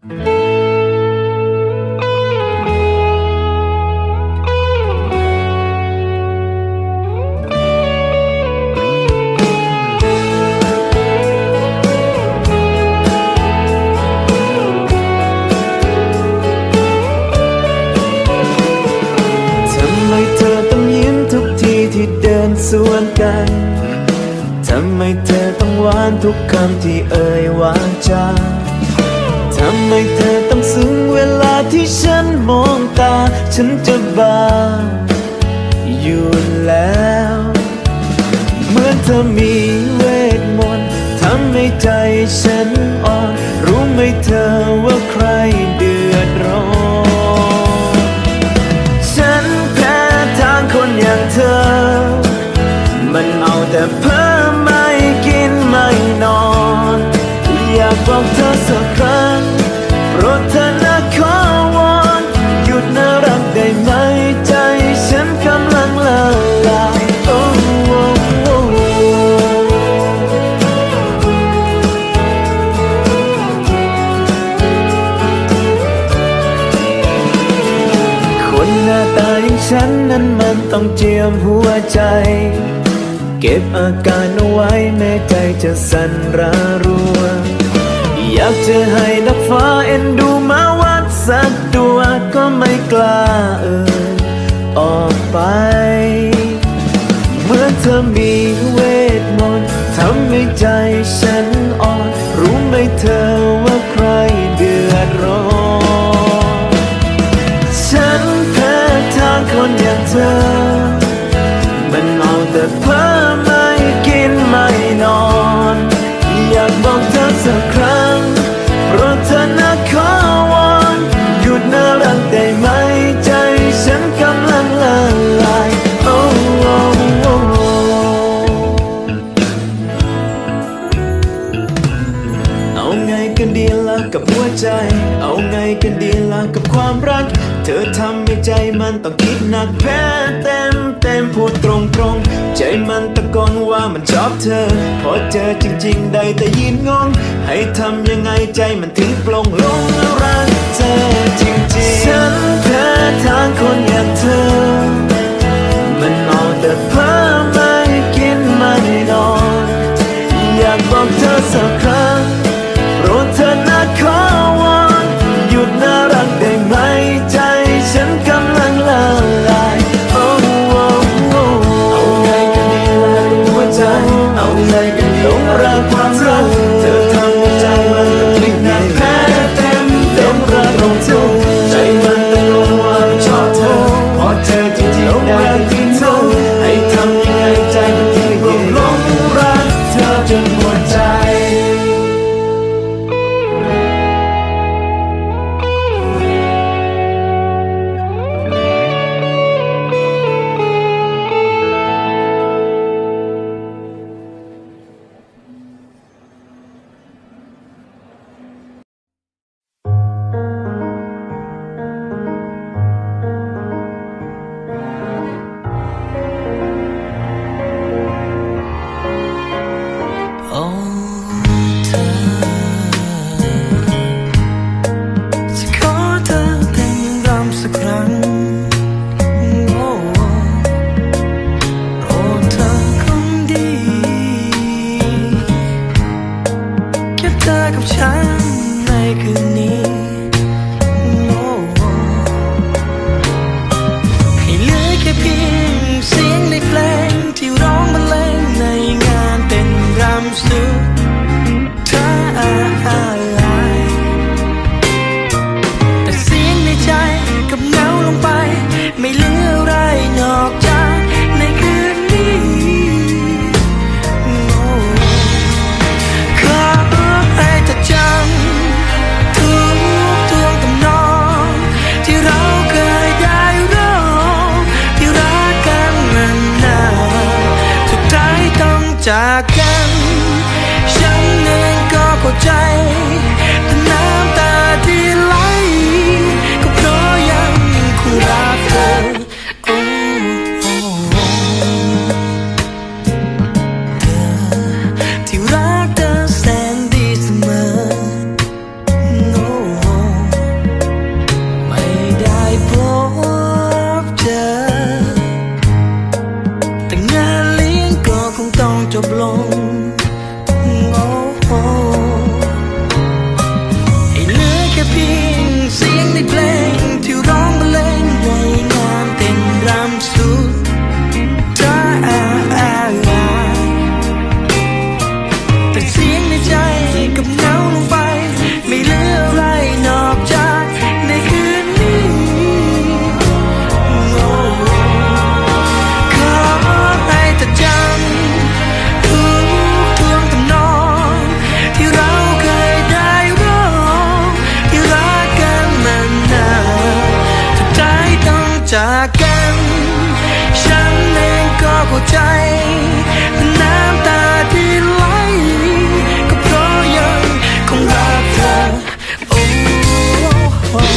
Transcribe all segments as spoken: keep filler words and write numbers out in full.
สวนกันทำไมเธอต้องหวานทุกคำที่เอ่ยวาจาทำไมเธอต้องซึ้งเวลาที่ฉันมองตาฉันจะบ้าอยู่แล้วเหมือนเธอมีเวทมนต์ทำให้ใจฉันอ่อนรู้ไหมเธอว่าใครเดือดร้อนฉันแพ้ทางคนอย่างเธอมันเอาแต่เพ้อไม่กินไม่นอนอยากบอกเธอสักครั้งโปรดเธอนะขอวอนหยุดน่ารักได้ไหมใจฉันกำลังละลายโอ้โอ้คนหน้าตาอย่างฉันนั้นมันต้องเจียมหัวใจเก็บอาการเอาไว้แม้ใจจะสั่นระรัวอยากจะให้นักฟ้าเอ็นดูมาวัดสักตัวก็ไม่กล้าเอ่ยออกไปเหมือนเธอมีเวทมนต์ทำให้ใจฉันอ่อนรู้ไหมเธอว่าใครเดือดร้อนฉันแพ้ทางคนอย่างเธอมันเอาแต่เพ้อไม่กินไม่นอนอยากบอกเธอสักครั้งโปรดเธอนะขอวอนหยุดน่ารักได้ไหมใจฉันกำลังละลายโอ้โอ้โอ้เอาไงกันดีล่ะกับหัวใจเอาไงกันดีล่ะกับความรักเธอทำให้ใจมันต้องคิดหนักแพ้เต็มเต็มพูดตรงตรงใจมันตะโกนว่ามันชอบเธอพอเจอจริงๆได้แต่ยินงงให้ทำยังไงใจมันถึงปลงลงรักเธอจริงๆฉันแพ้ทางคนอย่างเธอมันเอาแต่เพ้อไม่กินไม่นอนอยากบอกเธอสักครั้งโปรดเธอนะขอวอนหยุดน่ารักได้ไหมใจฉันกำลังละลายโอ้โอ้โอ้เอาไงกันดีล่ะหัวใจเอาไงกันดีหลงรักความรักเธอทำให้ใจมันต้องพลิกหนักแพ้เต็มเต็มรักของเธอใจมันตะโกนว่าชอบเธอพอเจอจริงๆได้ที่เธอให้ทำยังไงใจมันถึงหลงรักเธอจนหมดใจจากกันฉันเองก็เข้าใจแต่น้ำตาที่ไหลก็เพราะยังคงรักเธอโอ้โอ้เธอที่รักเธอแสนดีเสมอโอ้ใจน้ำตาที่ไหลก็เพราะยังคงรักเธอโอ้โอ้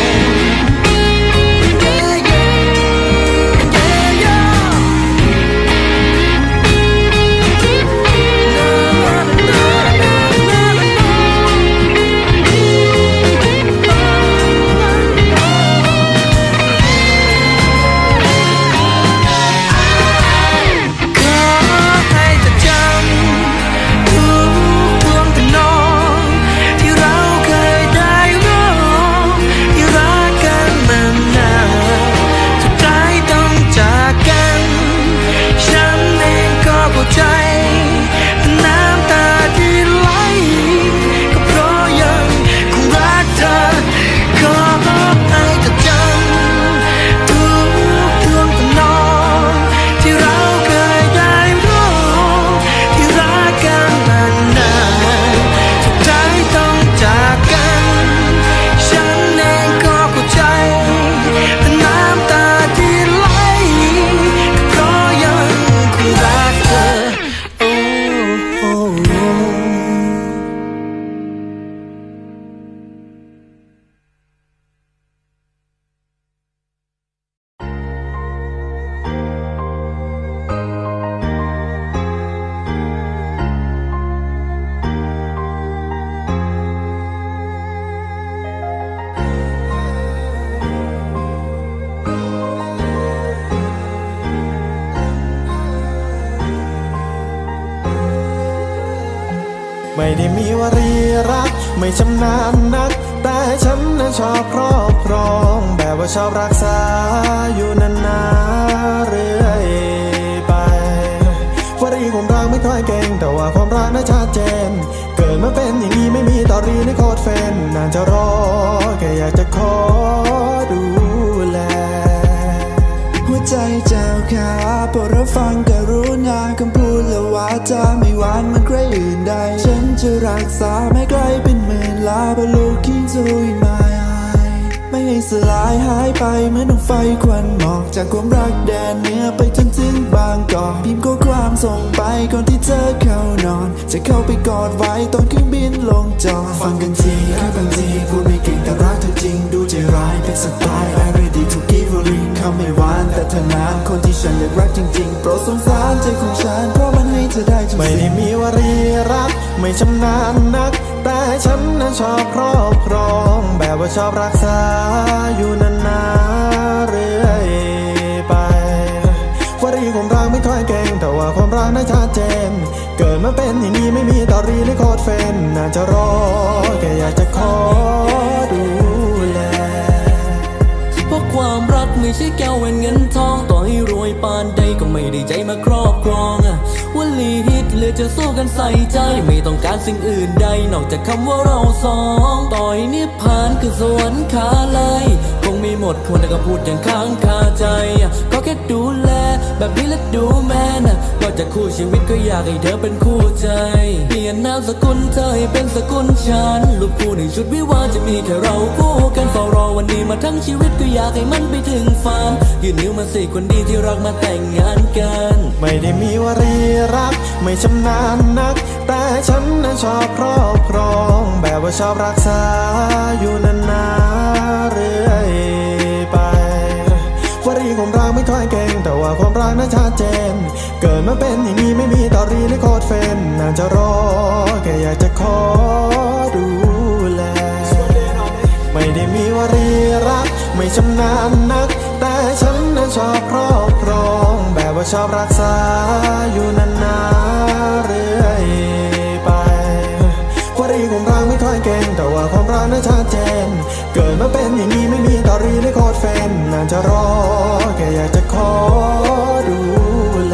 ไม่ได้มีวลีรักไม่ชำนาญนักแต่ฉันนั้นชอบครอบครองแบบว่าชอบรักษาอยู่นานๆเรื่อยไปวลีความรักไม่ค่อยเก่งแต่ว่าความรักน่าชัดเจนเกิดมาเป็นอย่างนี้ไม่มีตอรีในโคตรเฟนนานจะรอแค่อยากจะขอดูแลหัวใจเจ้าขาโปรดรับฟังกรุณาคำพูดและวาจาไม่หวานมันใครอื่นใดฉันจะรักษาไม่ไกลเป็นหมื่นลาบลูกขี้จุยมาไม่ให้สลายหายไปเหมือนดวงไฟควันหมอกจากความรักแดนเหนือไปจนถึงบางกอกพิมพ์ข้อความส่งไปก่อนที่เธอเข้านอนจะเข้าไปกอดไว้ตอนเครื่องบินลงจอดฟังกันทีแค่บางทีพูดไม่เก่งแต่รักเธอจริงดูใจร้ายเป็นสไตล์ I'm ready to give a ring คำไม่หวานแต่เธอนั้นคนที่ฉันเลือกรักจริงๆโปรดสงสารใจของฉันเพราะมันให้เธอได้ทุกสิ่งไม่ได้มีวลีรักไม่ชำนาญนักแต่ฉันนั้นชอบครอบครองแบบว่าชอบรักษาอยู่นานๆเรื่อยไปวลีความรักไม่ค่อยเก่งแต่ว่าความรักน่าชัดเจนเกิดมาเป็นอย่างนี้ไม่มีตอรีในโคตรเฟนน่าจะรอแค่อยากจะขอดูแลเพราะความรักไม่ใช่แก้วแหวนเงินทองต่อให้รวยปานใดก็ไม่ได้ใจมาครอบครองวลีฮิตเลยจะสู้กันใส่ใจไม่ต้องการสิ่งอื่นใดนอกจากคำว่าเราสองต่อยนิพพานคือสวรรค์ขาเลยคงมีหมดคนแต่ก็พูดอย่างค้างคาใจก็แค่ดูแลแบบนี้และดูแม่น่ะนอกจากคู่ชีวิตก็อยากให้เธอเป็นคู่ใจเปลี่ยนนามสกุลเธอให้เป็นสกุลฉันรูปคู่ในชุดวิวาจะมีแค่เราคู่กันเฝ้ารอวันนี้มาทั้งชีวิตก็อยากให้มันไปถึงฝันยืนนิ้วมาสิคนดีที่รักมาแต่งงานกันไม่ได้มีวลีรักไม่ชำนาญนักแต่ฉันนั้นชอบครอบครองแบบว่าชอบรักษาอยู่นานๆเรื่อยไปวลีความรักไม่ค่อยเก่งแต่ว่าความรักน่าชัดเจนเกิดมาเป็นอย่างนี้ไม่มีตอรีในโคตรเฟนน่าจะรอแค่อยากจะขอดูแลไม่ได้มีวลีรักไม่ชำนาญนักแต่ฉันนั้นชอบครอบครองแบบว่าชอบรักษาอยู่นานๆเรื่อยไปวลีความรักไม่ค่อยเก่งแต่ว่าความรักน่าชัดเจนเกิดมาเป็นอย่างนี้ไม่มีตอรีในโคตรเฟนน่าจะรอแค่อยากจะขอดูแล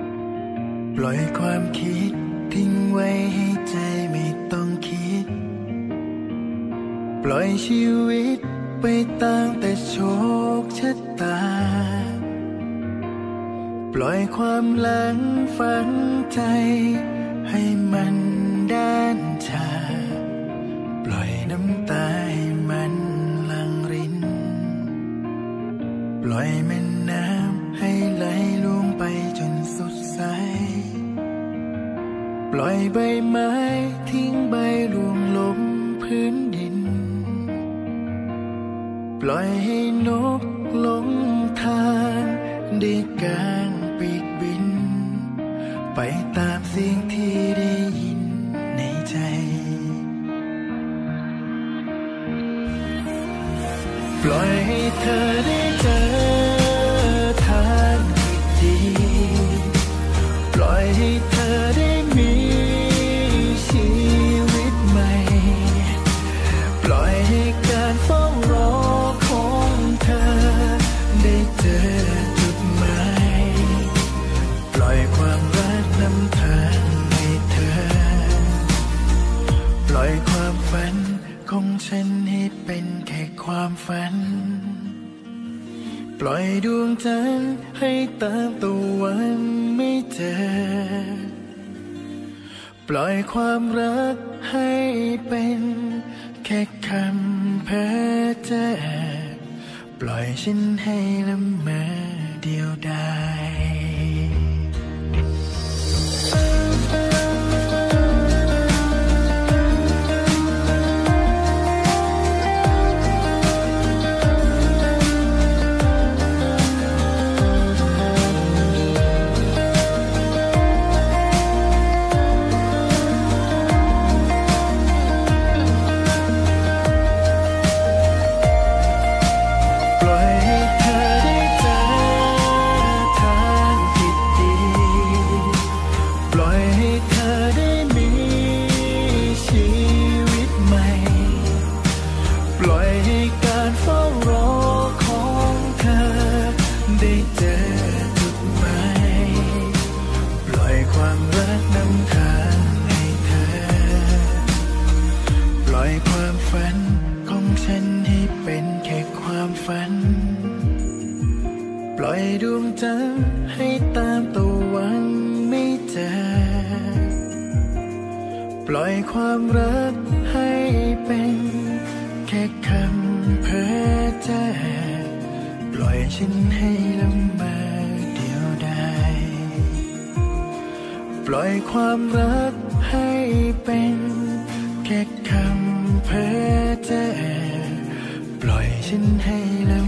ปล่อยความคิดทิ้งไว้ให้ใจไม่ต้องคิดล่อยชีวิตไปตามแต่โชคชะตาปล่อยความหลังฝังใจให้มันด้านชาปล่อยน้ำตาให้มันหลั่งรินปล่อยแม่น้ำให้ไหลลงไปจนสุดสายปล่อยใบไม้ทิ้งใบร่วงลงพื้นดินปล่อยให้นกลงทางได้กางปีกบินไปตามเสียงที่ได้ยินในใจปล่อยให้เธอได้เจอทางที่ดีปล่อยให้เธอได้มีชีวิตใหม่ปล่อยให้การเฝ้ารอของเธอได้เจอจุดหมายปล่อยความรักนำทางให้เธอปล่อยความฝันของฉันให้เป็นแค่ความฝันปล่อยดวงจันทร์ให้ตามตะวันไม่เจอปล่อยความรักให้เป็นแค่คำเพ้อเจ้อปล่อยฉันให้ละเมอเดียวดายปล่อยดวงจันทร์ให้ตามตะวันไม่เจอปล่อยความรักให้เป็นแค่คำเพ้อเจ้อปล่อยฉันให้ละเมอเดียวดายปล่อยความรักให้เป็นแค่คำเพ้อเจ้อปล่อยฉันให้ละ